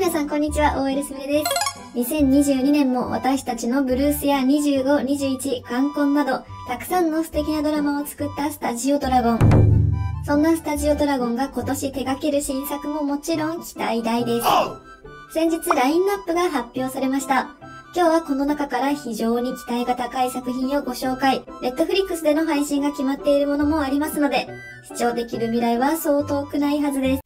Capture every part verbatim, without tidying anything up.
皆さんこんにちは、オーエル すみれです。にせんにじゅうにねんも私たちのブルースやにじゅうご、にじゅういち、冠婚など、たくさんの素敵なドラマを作ったスタジオドラゴン。そんなスタジオドラゴンが今年手掛ける新作ももちろん期待大です。先日ラインナップが発表されました。今日はこの中から非常に期待が高い作品をご紹介。Netflix での配信が決まっているものもありますので、視聴できる未来はそう遠くないはずです。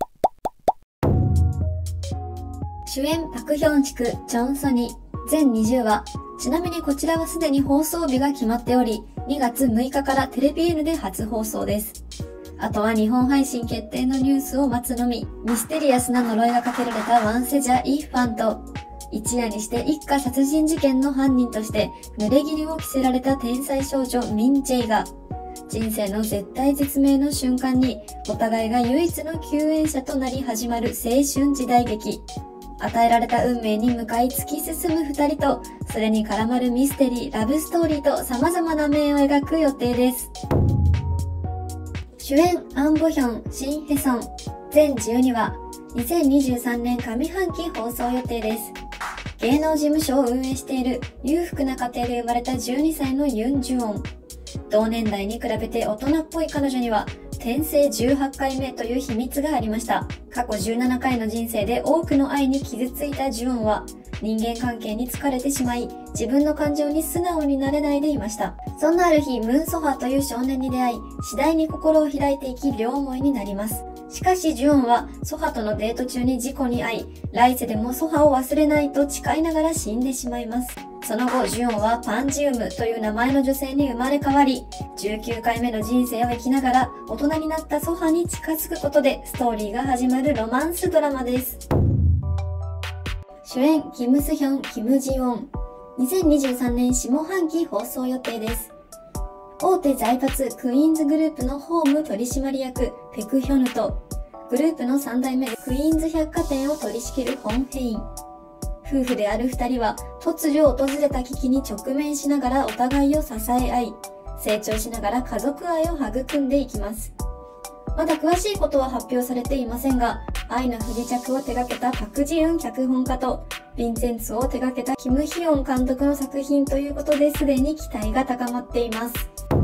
主演パクヒョンシク、チョンソニ、全にじゅうわ。ちなみにこちらはすでに放送日が決まっており、にがつむいかからテレビ N で初放送です。あとは日本配信決定のニュースを待つのみ。ミステリアスな呪いがかけられたワンセジャ・イ・ファンと、一夜にして一家殺人事件の犯人として濡れ衣を着せられた天才少女ミン・ジェイが、人生の絶対絶命の瞬間にお互いが唯一の救援者となり始まる青春時代劇。与えられた運命に向かい突き進む二人と、それに絡まるミステリー、ラブストーリーと様々な面を描く予定です。主演アン・ボヒョン、シン・ヘソン、全じゅうにわ、にせんにじゅうさんねん上半期放送予定です。芸能事務所を運営している裕福な家庭で生まれたじゅうにさいのユン・ジュオン。同年代に比べて大人っぽい彼女には、転生じゅうはちかいめという秘密がありました。過去じゅうななかいの人生で多くの愛に傷ついたジュオンは、人間関係に疲れてしまい、自分の感情に素直になれないでいました。そんなある日、ムン・ソハという少年に出会い、次第に心を開いていき、両思いになります。しかし、ジュオンは、ソハとのデート中に事故に遭い、来世でもソハを忘れないと誓いながら死んでしまいます。その後、ジュオンはパンジウムという名前の女性に生まれ変わり、じゅうきゅうかいめの人生を生きながら、大人になったソハに近づくことで、ストーリーが始まるロマンスドラマです。主演、キム・スヒョン、キム・ジウォン。にせんにじゅうさんねん下半期放送予定です。大手財閥クイーンズグループのホーム取締役、ペク・ヒョヌと、グループのさんだいめでクイーンズ百貨店を取り仕切るホン・ヘイン。夫婦である二人は突如訪れた危機に直面しながらお互いを支え合い、成長しながら家族愛を育んでいきます。まだ詳しいことは発表されていませんが、愛の不時着を手掛けたパク・ジウン脚本家と、ヴィンセンツを手掛けたキム・ヒヨン監督の作品ということですでに期待が高まっています。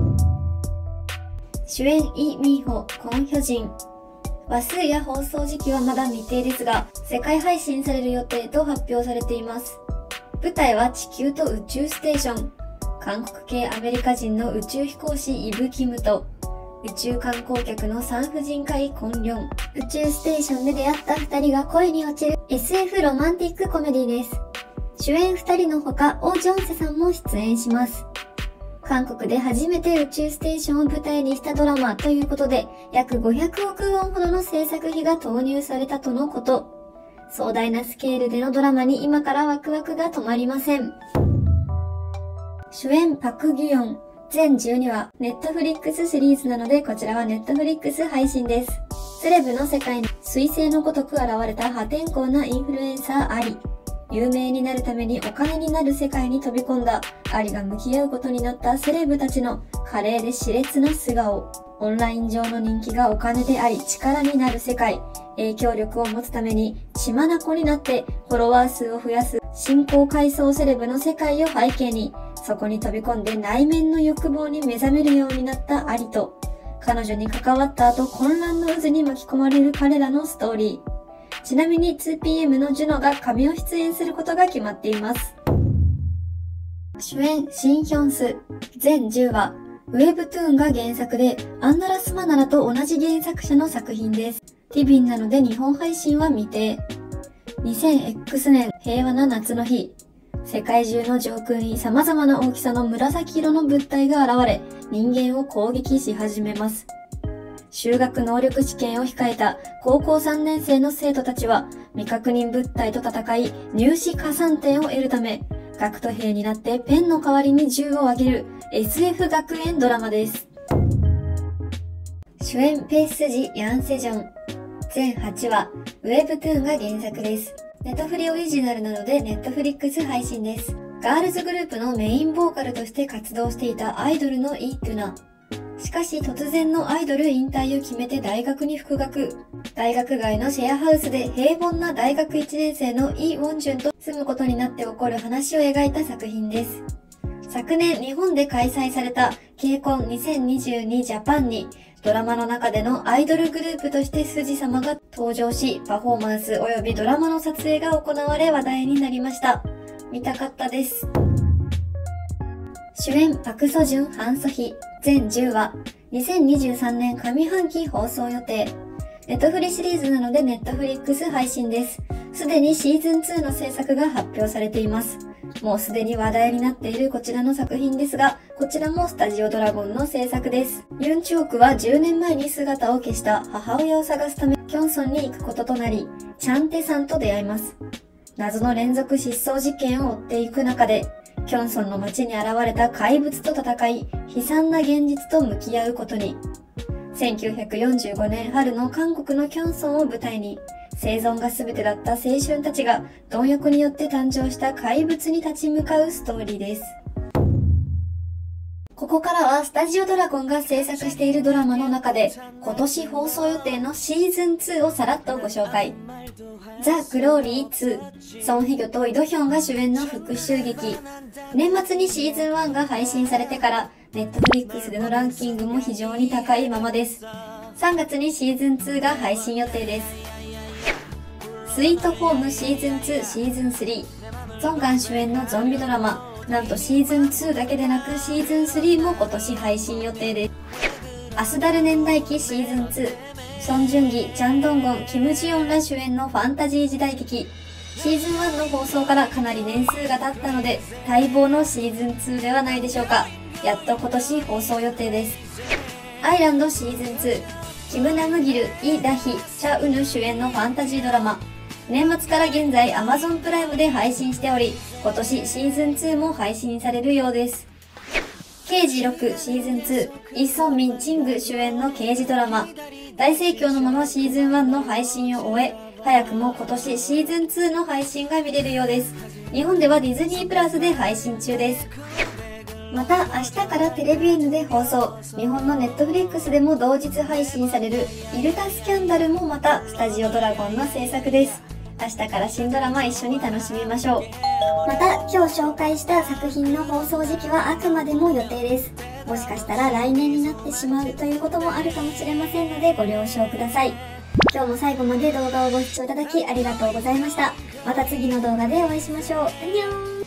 主演イ・ミーホ、コン・ヒョジン。話数や放送時期はまだ未定ですが、世界配信される予定と発表されています。舞台は地球と宇宙ステーション。韓国系アメリカ人の宇宙飛行士イブ・キムと、宇宙観光客の産婦人科医コン・リョン。宇宙ステーションで出会った二人が恋に落ちる エスエフ ロマンティックコメディです。主演二人のほか、オ・ジョンセさんも出演します。韓国で初めて宇宙ステーションを舞台にしたドラマということで、約ごひゃくおくウォンほどの制作費が投入されたとのこと。壮大なスケールでのドラマに今からワクワクが止まりません。主演パク・ギュヨン。全じゅうにわ、ネットフリックスシリーズなので、こちらはネットフリックス配信です。セレブの世界に彗星のごとく現れた破天荒なインフルエンサーアリ。有名になるためにお金になる世界に飛び込んだアリが向き合うことになったセレブたちの華麗で熾烈な素顔。オンライン上の人気がお金であり力になる世界。影響力を持つために血眼になってフォロワー数を増やす新興階層セレブの世界を背景に、そこに飛び込んで内面の欲望に目覚めるようになったアリと、彼女に関わった後混乱の渦に巻き込まれる彼らのストーリー。ちなみに ツーピーエム のジュノがカメオ出演することが決まっています。主演シン・ヒョンス。全じゅうわ。ウェブトゥーンが原作で、アンナラスマナラと同じ原作者の作品です。ティビンなので日本配信は未定。にせんエックスねん平和な夏の日。世界中の上空に様々な大きさの紫色の物体が現れ、人間を攻撃し始めます。修学能力試験を控えた高校さんねん生の生徒たちは未確認物体と戦い入試加算点を得るため、学徒兵になってペンの代わりに銃を上げる エスエフ 学園ドラマです。主演ペイスジ・ヤンセジョン。全はちわ、ウェブトゥーンが原作です。ネトフリオリジナルなのでネットフリックス配信です。ガールズグループのメインボーカルとして活動していたアイドルのイ・トゥナ。 しかし突然のアイドル引退を決めて大学に復学。大学外のシェアハウスで平凡な大学いちねん生のイ・ウォンジュンと住むことになって起こる話を描いた作品です。昨年日本で開催された ケーコンにせんにじゅうにジャパンにドラマの中でのアイドルグループとしてスジ様が登場し、パフォーマンス及びドラマの撮影が行われ話題になりました。見たかったです。主演パクソジュン、ハンソヒ、全じゅうわ、にせんにじゅうさんねん上半期放送予定。ネットフリシリーズなのでネットフリックス配信です。すでにシーズンツーの制作が発表されています。もうすでに話題になっているこちらの作品ですが、こちらもスタジオドラゴンの制作です。ユン・チョークはじゅうねんまえに姿を消した母親を探すためキョンソンに行くこととなり、チャンテさんと出会います。謎の連続失踪事件を追っていく中で、キョンソンの街に現れた怪物と戦い、悲惨な現実と向き合うことに。せんきゅうひゃくよんじゅうごねん春の韓国のキョンソンを舞台に、生存が全てだった青春たちが貪欲によって誕生した怪物に立ち向かうストーリーです。ここからはスタジオドラゴンが制作しているドラマの中で今年放送予定のシーズンツーをさらっとご紹介。ザ・グローリーツー、ソン・ヘギョとイ・ドヒョンが主演の復讐劇。年末にシーズンワンが配信されてからネットフリックスでのランキングも非常に高いままです。さんがつにシーズンツーが配信予定です。スイートホームシーズンツー、シーズンスリー。ゾンガン主演のゾンビドラマ。なんとシーズンツーだけでなくシーズンスリーも今年配信予定です。アスダル年代記シーズンツー。ソン・ジュンギ、チャン・ドンゴン、キム・ジヨンら主演のファンタジー時代劇。シーズンワンの放送からかなり年数が経ったので、待望のシーズンツーではないでしょうか。やっと今年放送予定です。アイランドシーズンツー。キム・ナムギル、イ・ダヒ、チャ・ウヌ主演のファンタジードラマ。年末から現在 Amazon プライムで配信しており、今年シーズンツーも配信されるようです。刑事ろくシーズンツー、イ・ソンミン・チング主演の刑事ドラマ。大盛況のままシーズンワンの配信を終え、早くも今年シーズンツーの配信が見れるようです。日本ではディズニープラスで配信中です。また明日からテレビ N で放送、日本のネットフリックスでも同日配信されるイルタスキャンダルもまたスタジオドラゴンの制作です。明日から新ドラマ一緒に楽しみましょう。また今日紹介した作品の放送時期はあくまでも予定です。もしかしたら来年になってしまうということもあるかもしれませんのでご了承ください。今日も最後まで動画をご視聴いただきありがとうございました。また次の動画でお会いしましょう。アンニョン。